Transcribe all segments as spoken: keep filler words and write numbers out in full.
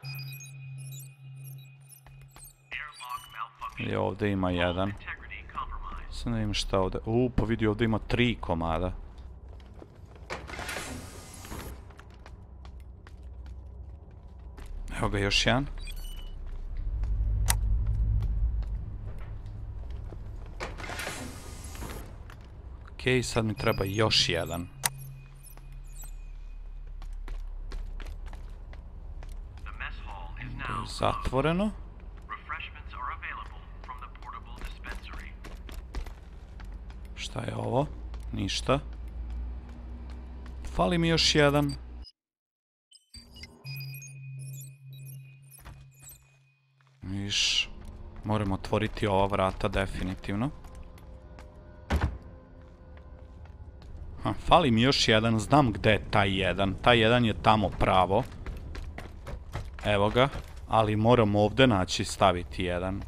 I ovdje ima jedan. Sad ne vidim šta ovdje. U, pa vidi ovdje ima tri komada. Evo ga još jedan. Okej, sad mi treba još jedan. Zatvoreno. Šta je ovo? Ništa. Fali mi još jedan. Viš, moramo otvoriti ova vrata definitivno. Ha, fali mi još jedan, znam gde je taj jedan. Taj jedan je tamo pravo. Evo ga, ali moram ovdje naći staviti jedan.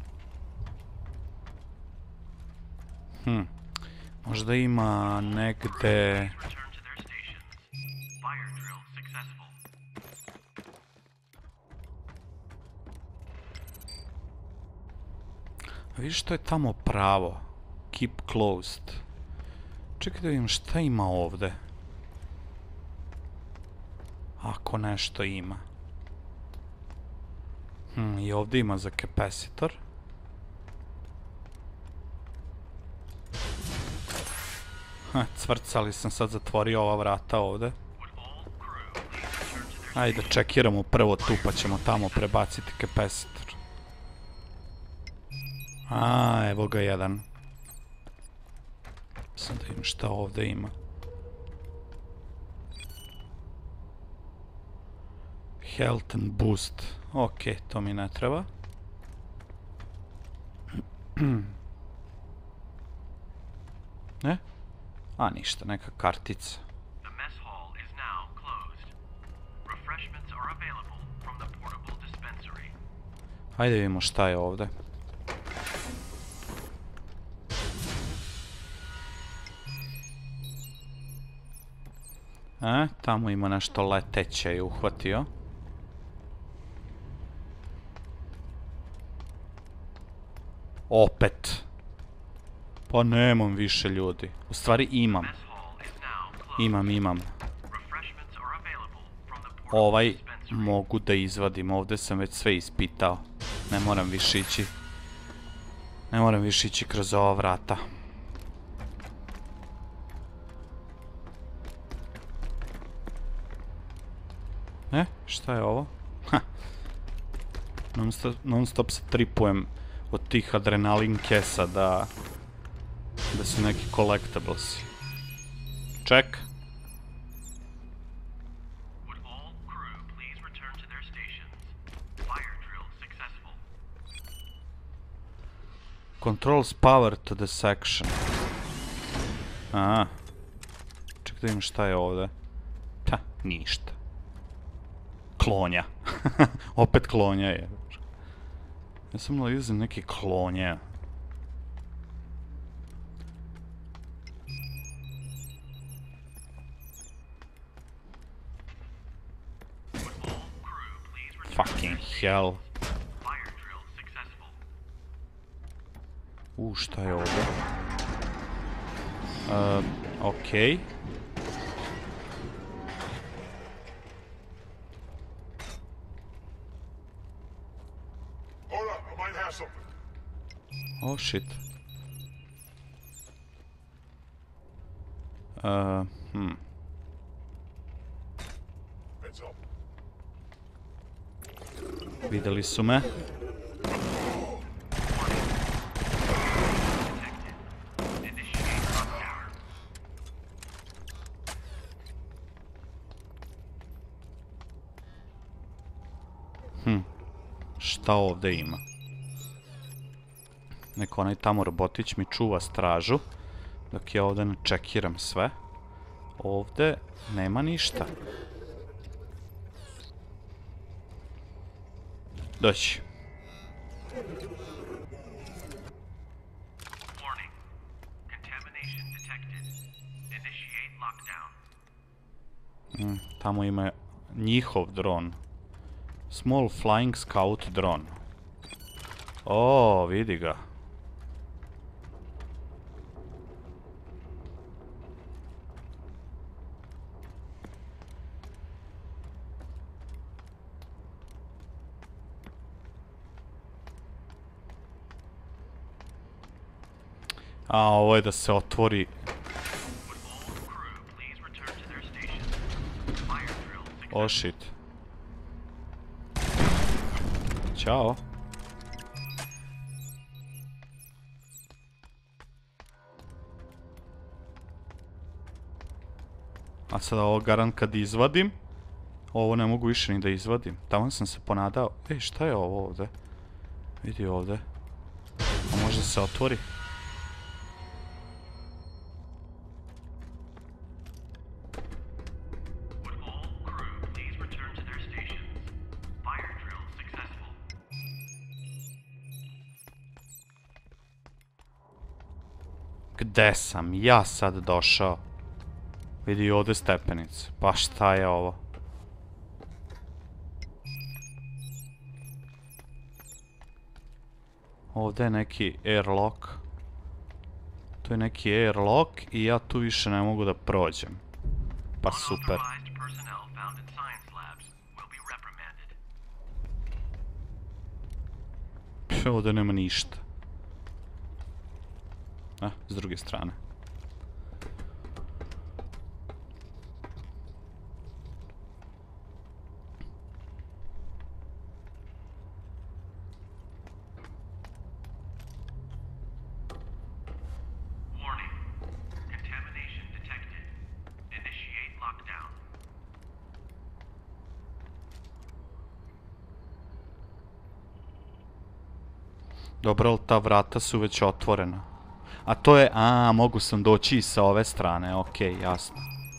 Hm, možda ima negde... Vidiš što je tamo pravo. Keep closed. Čekaj da vidim šta ima ovdje. Ako nešto ima. Hm, i ovdje ima za kapasitor. Ha, cvrcali sam sad zatvorio ova vrata ovdje. Ajde, čekiramo prvo tu pa ćemo tamo prebaciti kapasitor. A, evo ga jedan. Sad da vidim šta ovdje ima. Health and boost. Ok, to mi ne treba. Ne? A, ništa, neka kartica. Hajde vidimo šta je ovdje. E, tamo ima nešto leteće i uhvatio. Opet. Pa nemam više ljudi. U stvari imam. Imam, imam. Ovaj mogu da izvadim. Ovdje sam već sve ispitao. Ne moram više ići. Ne moram više ići kroz ova vrata. E, šta je ovo? Ha. Non stop, non stop se tripujem od tih adrenalin kesa da... da su neki collectibles. Check. Controls power to the section. Aha. Čekaj da vidim šta je ovdje. Ta, ništa. Klonja. Opet klonja je. Ja sam nalazim neki klonja. Fucking hell. U, šta je ovdje? Uh, okej. Okay. Oh shit. Uh, hmm. Vidjeli su me. Hm. Šta ovdje ima? Neko onaj tamo robotić mi čuva stražu, dok ja ovdje ne čekiram sve. Ovdje nema ništa. Doći. Mm, tamo ima njihov dron. Small flying scout drone. O, vidi ga. A, ovo je da se otvori. Oh shit. Ćao. A sada ovo garant kad izvadim. Ovo ne mogu više ni da izvadim. Tamo sam se ponadao. Ej, šta je ovo ovde? Vidi ovde. A može se otvori? Gde sam ja sad došao? Vidi ovde stepenice. Pa šta je ovo? Ovde je neki airlock. Tu je neki airlock i ja tu više ne mogu da prođem. Pa super. Ovde nema ništa. A, s druge strane. Dobro, ali ta vrata su već otvorena. A to je, a, mogu sam doći i sa ove strane, okej, jasno.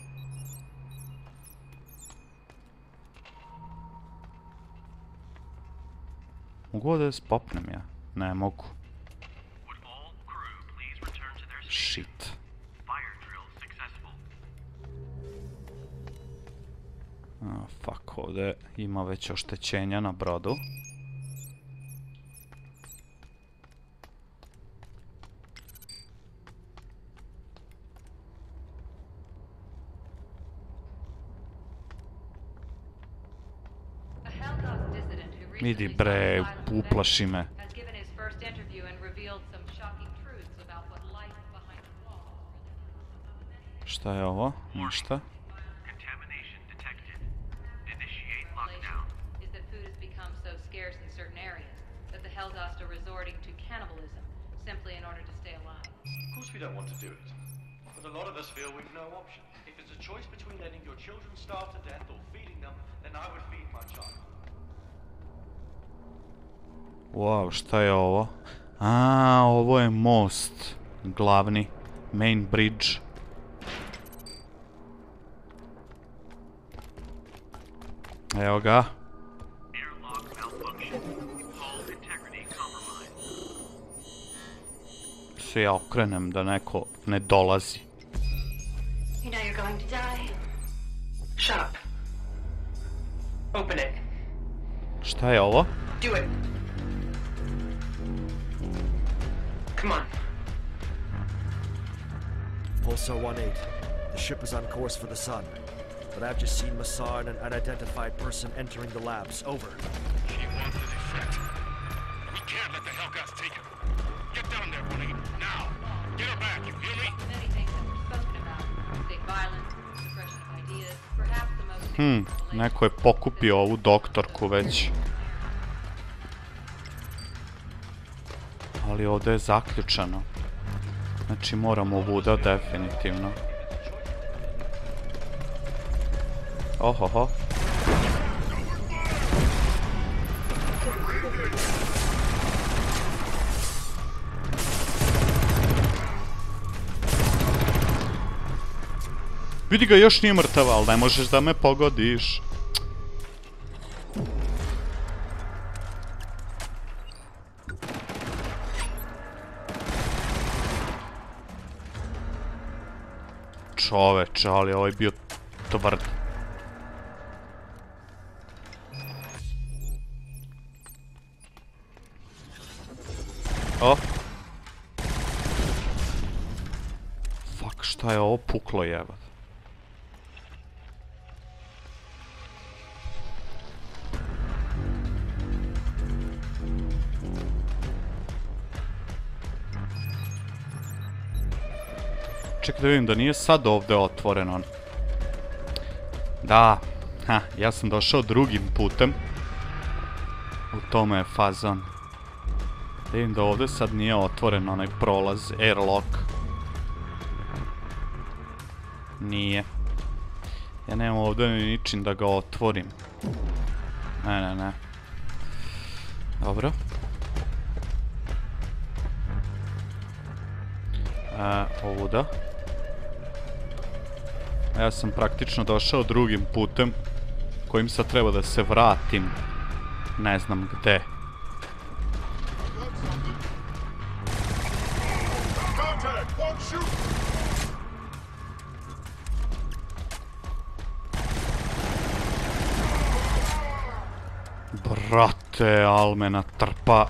Mogu ovdje da spopnem ja? Ne mogu. Shit. A, fuck, ovdje ima već oštećenja na brodu. Vidi bre, uplaši me. Šta je ovo? Ništa. Wow, šta je ovo? A, ovo je most. Glavni. Main bridge. Evo ga. Se ja okrenem da neko ne dolazi. You know you're going to die. Shut up. Open it. Šta je ovo? Do it. Come on. Pulsar one eight. The ship is on course for the sun. But I've just seen Massar and an unidentified person entering the labs. Over. She wants the defect. We can't let the Helghast take her. Get down there, one eight. Now. Get her back, you hear me? Many things that were spoken about. State violence, suppression of ideas, perhaps the most... Hmm, neko je pokupio ovu doktorku već. Ali ovdje je zaključano. Znači moramo ovuda definitivno. Ohoho. Vidi ga, još nije mrtav, ali ne možeš da me pogodiš. Čoveče, ali ovo je bio tvrd. O! Fuck, šta je ovo puklo jebat? Čekaj da vidim da nije sad ovdje otvoreno. Da, ha, ja sam došao drugim putem. U tome je fazon. Da vidim da ovdje sad nije otvoren onaj prolaz, airlock. Nije. Ja nemam ovdje ni ničim da ga otvorim. Ne, ne, ne. Dobro. E, ovuda. Ja sam praktično došao drugim putem kojim sad treba da se vratim. Ne znam gde. Brate, al me natrpa.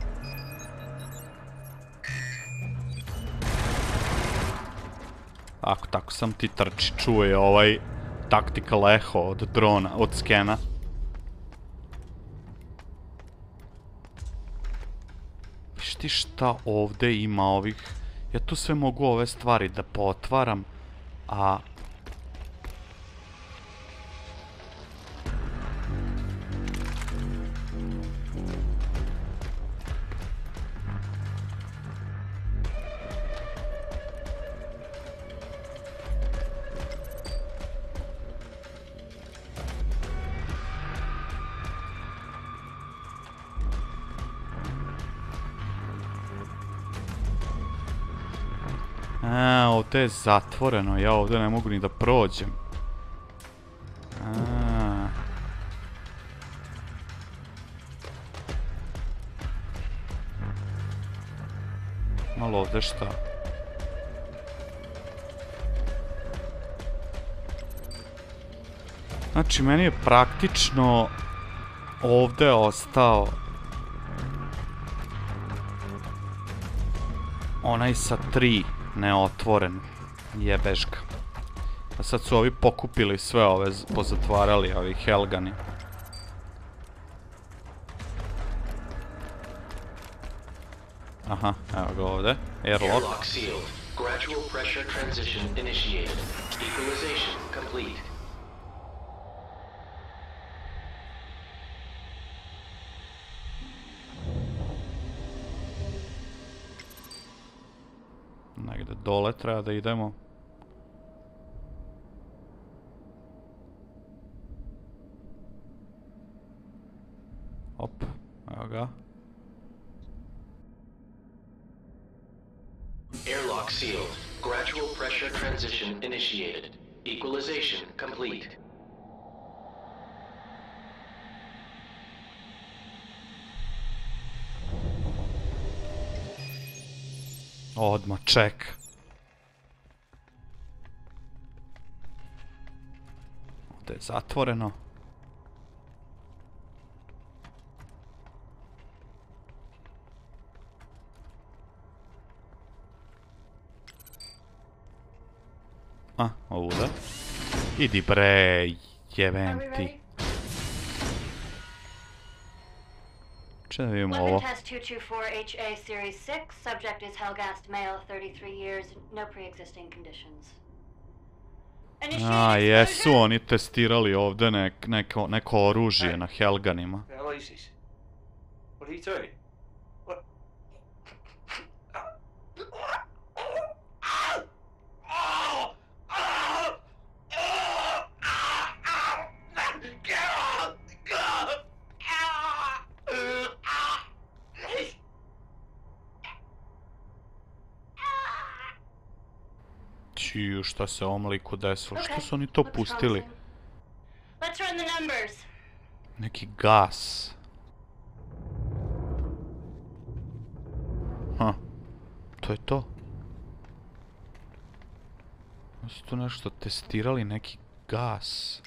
Ako tako sam ti trči, čuje ovaj tactical echo od drona, od skena. Viš ti šta ovdje ima ovih... Ja tu sve mogu ove stvari da potvaram, a... A, ovdje je zatvoreno, ja ovdje ne mogu ni da prođem. A. Malo ovdje šta? Znači, meni je praktično ovdje ostao onaj sa tri neotvoren, jebeška. A sad su ovi pokupili sve ove, pozatvarali ovi Helghani. Aha, evo ga ovdje, airlock. Airlock sealed. Gradual pressure transition initiated. Equalization complete. Negdje dole treba da idemo. Op, evo ga. Airlock sealed. Gradual pressure transition initiated. Equalization complete. Odmah, ček. Ovdje je zatvoreno. A, ovuda. Idi bre, jebem ti. Če da vidimo ovo. Weapon test two two four H A series six. Subject is Helghast, male, thirty-three years, no pre-existing conditions. A, jesu oni testirali ovdje nek, neko, neko oružje na Helghanima. What are you doing? What? Čiju, šta se ovom liku desilo? Što su oni to pustili? Neki gas. Ha, to je to. Su tu nešto testirali, neki gas.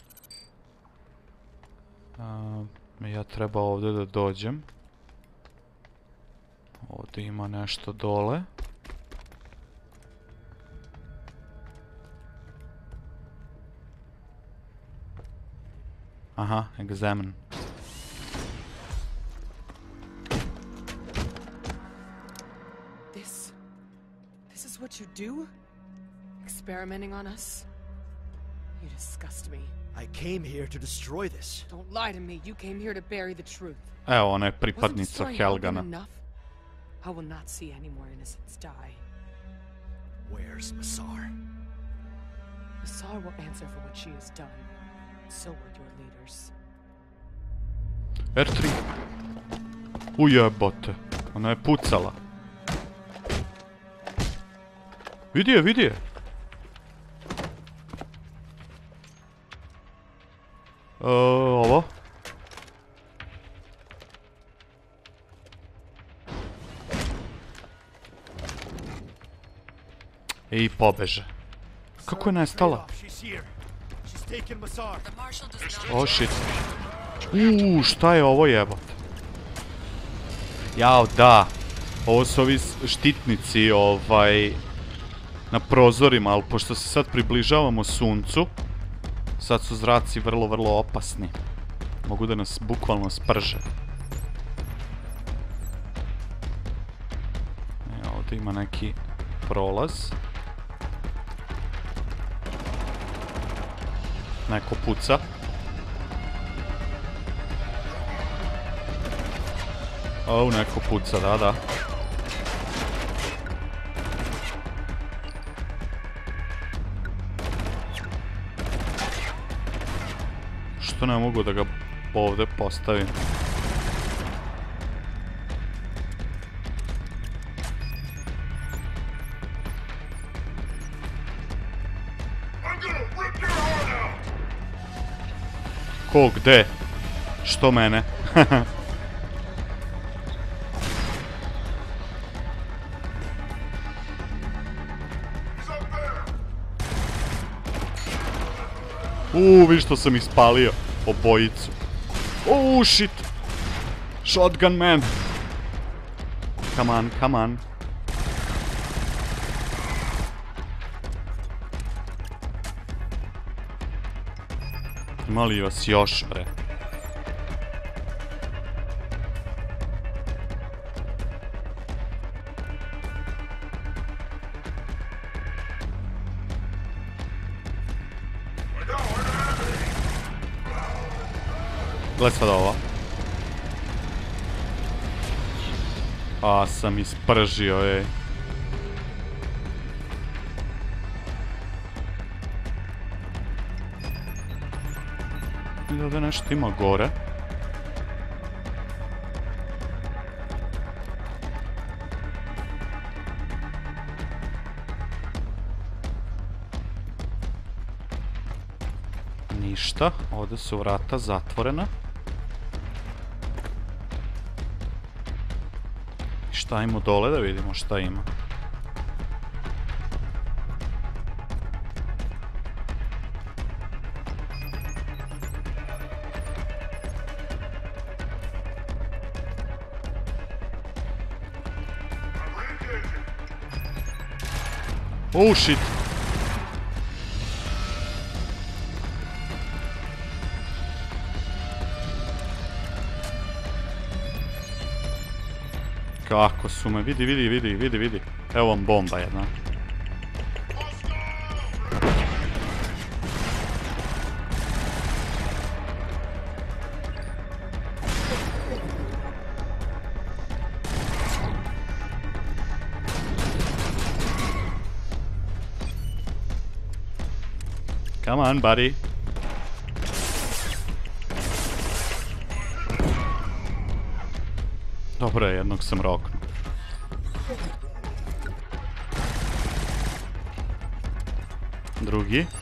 A, ja treba ovdje da dođem. Ovdje ima nešto dole. Aha, examine. This... This is what you do? Experimenting on us? You disgust me. I came here to destroy this. Don't lie to me. You came here to bury the truth. Evo, ona je Wasn't pripadnica destroying Helghan Helghana. enough? I will not see any more innocents die. Where's Massar? Massar will answer for what she has done. So will your leaders. R tri. Ujebote. Ona je pucala. Vidi je, vidi je. E, ovo. I pobeže. Kako je nestala? Oh shit. Uuu, šta je ovo jebote? Jao, da. Ovo su ovi štitnici, ovaj... na prozorima, ali pošto se sad približavamo suncu, sad su zraci vrlo, vrlo opasni. Mogu da nas bukvalno sprže. E, ovdje ima neki prolaz. Neko puca. O, neko puca, da, da. Što ne mogu da ga ovdje postavim? Ko, gde? Što mene? Uuu, viš što sam ispalio obojicu. Uuu, shit. Shotgun man. Come on, come on. Ima li vas još, bre? Gle sad ovo. A, sam ispržio, ej. I da ovdje nešto ima gore. Ništa, ovdje su vrata zatvorena. Šta ima dole da vidimo šta ima. Oh shit. Kako su me, vidi, vidi, vidi, vidi, vidi. Evo vam bomba jedna. Come on, buddy. Dobro je, jednog sam roknuo. Drugi.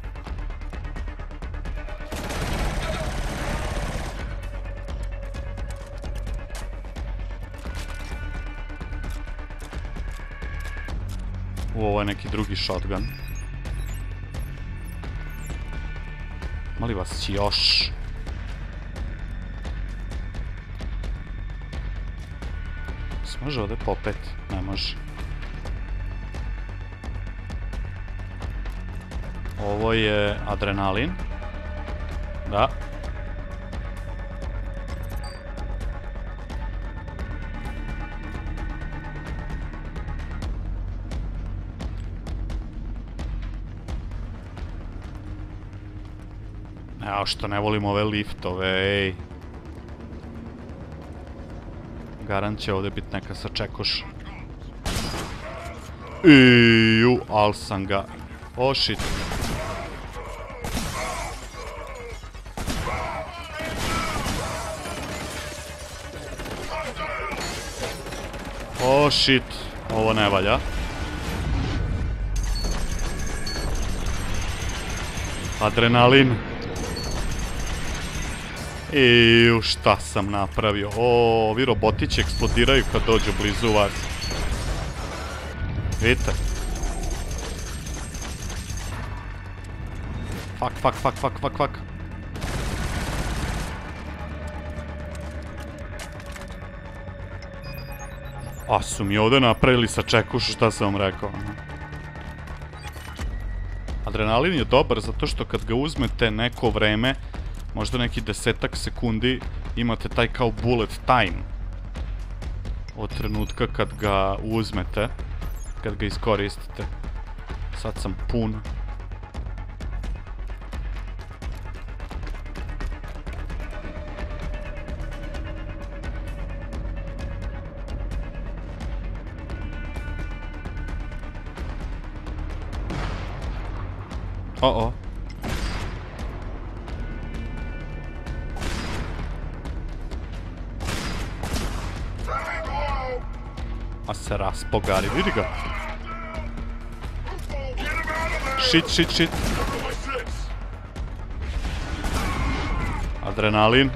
U, ovo je neki drugi shotgun. Mali vas još. Se može ovdje popet? Ne može. Ovo je adrenalin. Da. Evo što ne volim ove liftove, ej. Garant će ovdje biti neka sačekuš. Iju, al sam ga. O, shit. O, shit. Ovo ne valja. Adrenalin. Iju, šta sam napravio? O, ovi robotići eksplodiraju kad dođu blizu vas. Vidite? Fuck, fuck, fuck, fuck, fuck, fuck. A su mi ovdje napravili sačekušu, šta sam vam rekao. Adrenalin je dobar zato što kad ga uzmete neko vreme, možda neki desetak sekundi, imate taj kao bullet time. Od trenutka kad ga uzmete, kad ga iskoristite. Sad sam pun. O-o. A se raspogari, vidi ga. Shit, shit, shit. Adrenalin.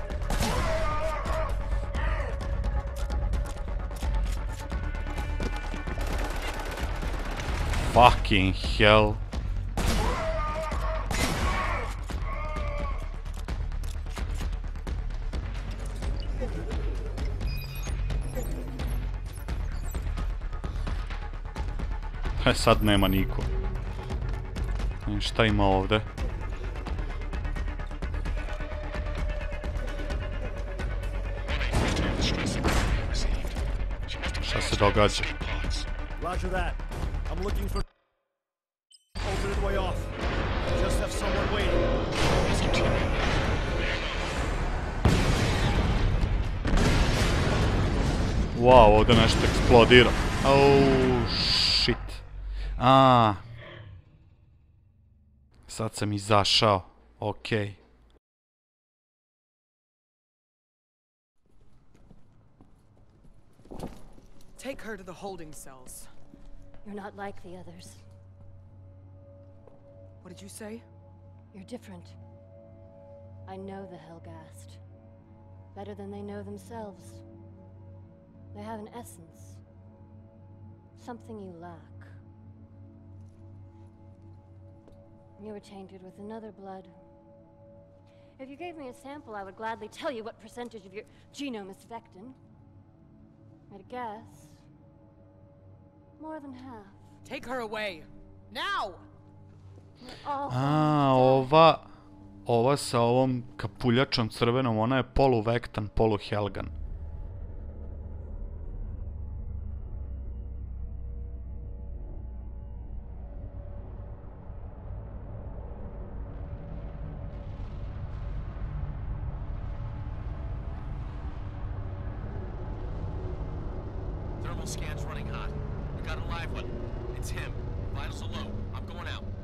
Fucking hell. E, sad nema niko. I šta ima ovdje? Šta se događa? Roger that. I'm looking for alternate way off. Just have someone waiting. Wow, ovdje nešto eksplodira. Oh, shit. A. Sad sam izašao. Okej. Take her to the holding cells. You're not like the others. What did you say? You're different. I know the Helghast. Better than they know themselves. They have an essence. Something you lack. You were tainted with another blood. If you gave me a sample, I would gladly tell you what percentage of your genome is Vektan. I'd guess. More than half. Take her away. Now! All A, ova... Ova sa ovom kapuljačom crvenom, ona je polu Vektan, polu Helghan. Thermal scan's running hot. We got a live one. It's him. Vitals are low. I'm going out.